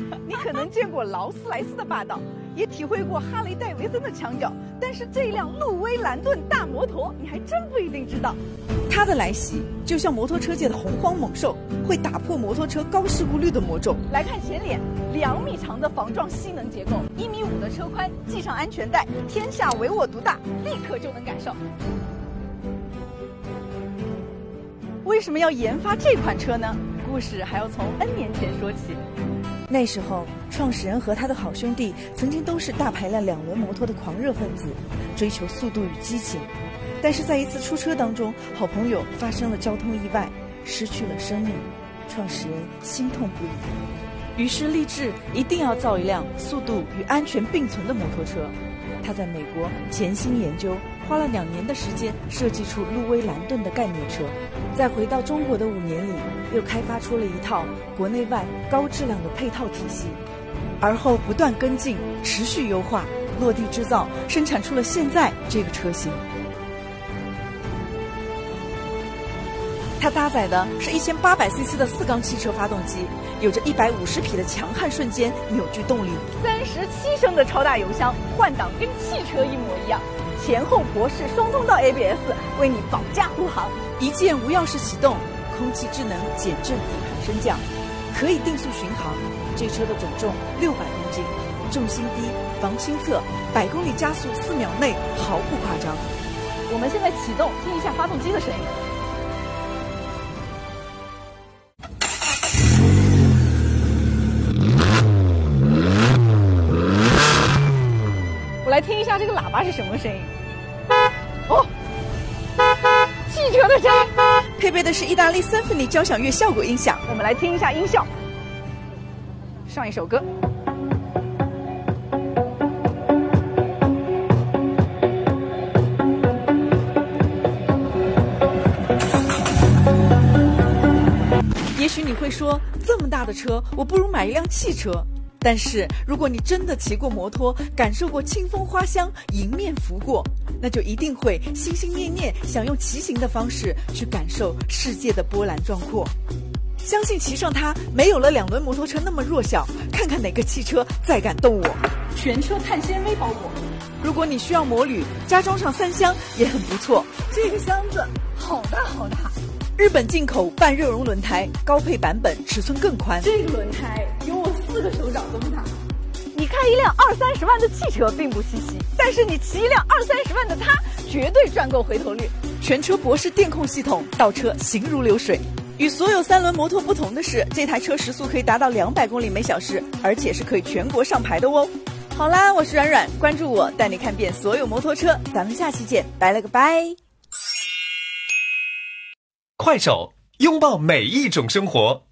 你可能见过劳斯莱斯的霸道，也体会过哈雷戴维森的墙角，但是这辆路威兰顿大摩托，你还真不一定知道。它的来袭就像摩托车界的洪荒猛兽，会打破摩托车高事故率的魔咒。来看前脸，2米长的防撞吸能结构，1.5米的车宽，系上安全带，天下唯我独大，立刻就能感受。为什么要研发这款车呢？故事还要从 N 年前说起。那时候，创始人和他的好兄弟曾经都是大排量2轮摩托的狂热分子，追求速度与激情。但是在一次出车当中，好朋友发生了交通意外，失去了生命，创始人心痛不已，于是立志一定要造一辆速度与安全并存的摩托车。他在美国潜心研究，花了2年的时间设计出路威兰顿的概念车，再回到中国的5年里，又开发出了一套国内外高质量的配套体系，而后不断跟进，持续优化，落地制造，生产出了现在这个车型。它搭载的是1800cc 的4缸汽车发动机，有着150匹的强悍瞬间扭矩动力，37升的超大油箱，换挡跟汽车一模一样，前后博世双通道 ABS 为你保驾护航，一键无钥匙启动，空气智能减震底盘升降，可以定速巡航。这车的总重600公斤，重心低，防倾侧，100公里加速4秒内毫不夸张。我们现在启动，听一下发动机的声音。来听一下这个喇叭是什么声音？哦，汽车的声音。配备的是意大利Symphony交响乐效果音响。我们来听一下音效。上一首歌。也许你会说，这么大的车，我不如买一辆汽车。但是如果你真的骑过摩托，感受过清风花香，迎面拂过，那就一定会心心念念想用骑行的方式去感受世界的波澜壮阔。相信骑上它，没有了2轮摩托车那么弱小，看看哪个汽车再敢动我。全车碳纤维包裹，如果你需要摩旅，加装上3箱也很不错。这个箱子好大好大。日本进口半热熔轮胎，高配版本尺寸更宽。这个轮胎有我4个手掌这么大。你开一辆20-30万的汽车并不稀奇，但是你骑一辆20-30万的它，绝对赚够回头率。全车博世电控系统，倒车行如流水。与所有3轮摩托不同的是，这台车时速可以达到200公里每小时，而且是可以全国上牌的哦。好啦，我是软软，关注我，带你看遍所有摩托车。咱们下期见，拜了个拜。 快手，拥抱每一种生活。